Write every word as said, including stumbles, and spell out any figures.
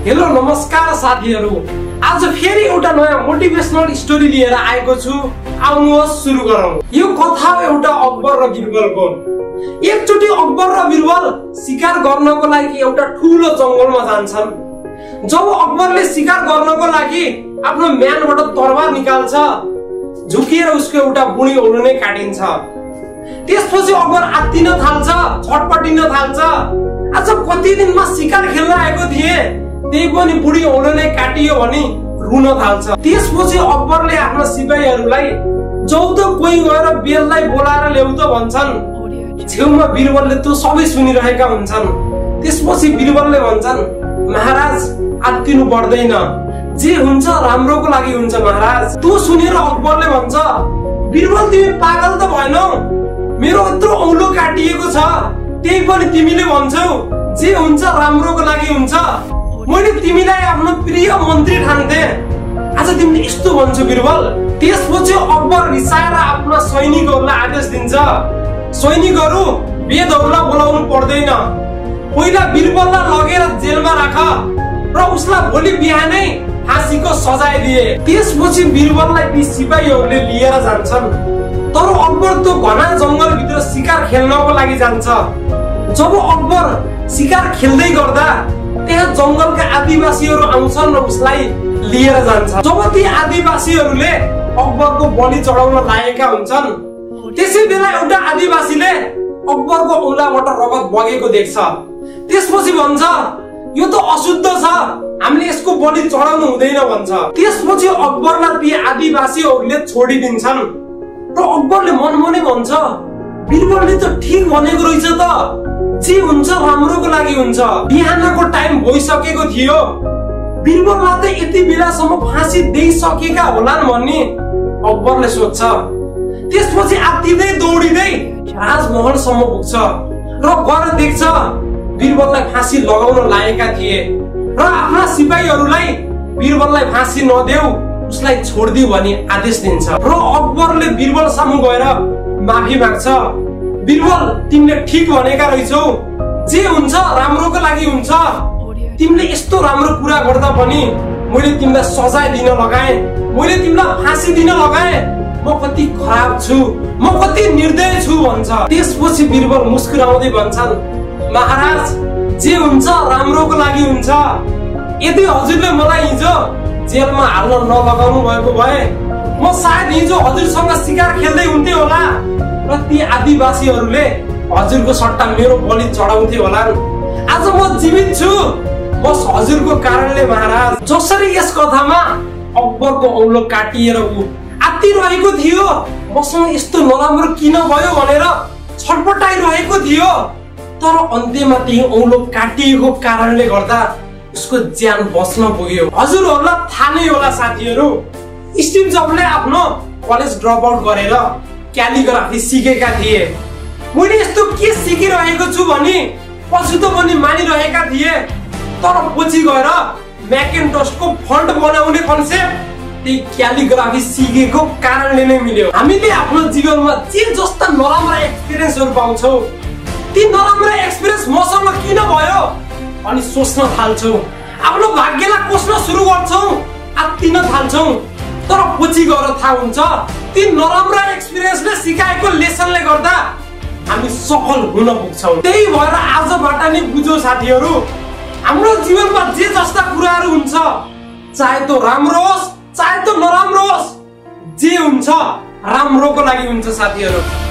Hello नमस्कार साथीहरु, आज फेरि एउटा नयाँ मोटिभेशनल स्टोरी लिएर आएको छु। आउनुहोस् सुरु गरौँ। यो कथा एउटा अकबर र बिरबलको। एकचोटि अकबर र बिरबल शिकार गर्नको लागि एउटा ठूलो जंगलमा जान्छन्। जब अकबरले शिकार गर्नको लागि आफ्नो म्यानबाट तरबार निकाल्छ, झुकिएर उसको एउटा बुढी औलो नै काटिन्छ। त्यसपछि अकबर आत्तिन थाल्छ, छटपटिन थाल्छ। आज कति दिनमा शिकार खेल्न आएको थिए, त्यही पनि बुढी औलो नै काटियो भनी रुन थाल्छ। त्यसपछि अकबरले आफ्ना सिपाहीहरूलाई जाऊ त कोही गएर बेललाई बोलाएर ल्याउ त भन्छन्। छेउमा बिरबलले त्यो सबै सुनिरहेका हुन्छन्। त्यसपछि बिरबलले भन्छन्, महाराज आत्तिनु पर्दैन, जे हुन्छ राम्रोको लागि हुन्छ महाराज। त्यो सुनेर अकबरले भन्छ, बिरबल तिमी पागल त भएनौ? मेरो यत्रो औलो काटिएको छ, त्यही पनि तिमीले भन्छौ जे हुन्छ राम्रोको लागि हुन्छ। मैले तिमीलाई आफ्नो प्रिय मन्त्री ठान्थे, आज तिमीले यस्तो भन्छौ बिरबल? त्यसपछि अकबर रिसाएर आफ्ना सैनिकहरूलाई आदेश दिन्छ, सैनिकहरू बेदौला बोलाउनु पर्दैन, पहिला बिरबललाई लगेर जेलमा राख र उसलाई भोलि बिहानै फाँसीको सजाय दिए। त्यसपछि बिरबललाई ती सिपाहीहरूले लिएर जान्छन्। तर अकबर त्यो घना जंगल भित्र शिकार खेल्नको लागि जान्छ। जब अकबर शिकार खेल्दै गर्दा त्यहाँ जंगलका आदिवासीहरू आउँछन् र उसलाई लिएर जान्छ। जब ती आदिवासीहरूले अकबरको बलि चढाउन लागेका हुन्छन्, त्यसै बेला एउटा आदिवासीले अकबरको औलाबाट रगत बगेको देख्छ। त्यसपछि भन्छ, यो त अशुद्ध छ, हामीले यसको बलि चढाउनु हुँदैन भन्छ। त्यसपछि अकबरलाई ती आदिवासीहरूले छोडिदिन्छन् र अकबरले मनमनै भन्छ, बिरबलले त ठीक भनेको रहेछ त, जे हुन्छ राम्रोको लागि हुन्छ। बिहानको टाइम भइसकेको थियो, बिरबललाई त यति बेलासम्म फाँसी दिइसकेका होलान् भन्ने अकबरले सोच्छ। त्यसपछि आत्तिँदै दौडिँदै राजमहलसम्म पुग्छ र गएर देख्छ बिरबललाई फाँसी लगाउन लागेका थिए र आफ्ना सिपाहीहरूलाई बिरबललाई फाँसी नदेऊ, उसलाई छोडिदिऊ भनी आदेश दिन्छ। र अकबरले बिरबल सामु गएर माफी माग्छ, बिरबल तिमीले ठीक भनेका रहेछौ, जे हुन्छ राम्रोको लागि हुन्छ। तिमीले यस्तो राम्रो कुरा गर्दा पनि मैले तिमीलाई सजाय दिन लगाएँ, मैले तिमीलाई फाँसी दिन लगाएँ। म कति खराब छु, म कति निर्दय छु भन्छ। त्यसपछि बिरबल मुस्कुराउँदै भन्छन्, महाराज जे हुन्छ राम्रोको लागि हुन्छ। यदि हजुरले मलाई हिजो जेलमा हाल्न नलगाउनु भएको भए म सायद हिजो हजुरसँग शिकार खेल्दै हुन्थे होला र ती आदिवासीहरूले हजुरको सट्टा मेरो बलि चढाउँथे होला। आज म जीवित छु बस हजुरको कारणले महाराज। जसरी यस कथामा अकबरको औलो काटिएर ऊ आत्तिरहेको थियो, मसँग यस्तो नराम्रो किन भयो भनेर छटपटाइरहेको थियो, तर अन्त्यमा त्यही औलो काटिएको कारणले गर्दा उसको ज्यान बच्न पुग्यो। हजुरहरूलाई थाहा नै होला साथीहरू, स्टिभ जबले आफ्नो कलेज ड्रप आउट गरेर क्यालिग्राफी सिकेका थिए। मैले यस्तो के सिकिरहेको छु भनी पछि त पनि मानिरहेका थिए, तर पछि गएर म्याकिन्टोसको फन्ट बनाउने कन्सेप्ट त्यही क्यालिग्राफी सिकेको कारणले नै मिल्यो। हामीले आफ्नो जीवनमा जे जस्ता नराम्रा एक्सपिरियन्सहरू पाउँछौँ, ती नराम्रा एक्सपिरियन्स मसँग किन भयो अनि सोच्न थाल्छौँ, आफ्नो भाग्यलाई कोस्न सुरु गर्छौँ, आत्तिन थाल्छौँ। तर पछि गएर थाहा हुन्छ ती नराम्रा एक्सपिरियन्सले सिकाएको लेसनले गर्दा हामी सफल हुन पुग्छौँ। त्यही भएर आजबाट नै बुझौँ साथीहरू, हाम्रो जीवनमा जे जस्ता कुराहरू हुन्छ, चाहे त्यो राम्रो होस् चाहे त्यो नराम्रो होस्, जे हुन्छ राम्रोको लागि हुन्छ साथीहरू।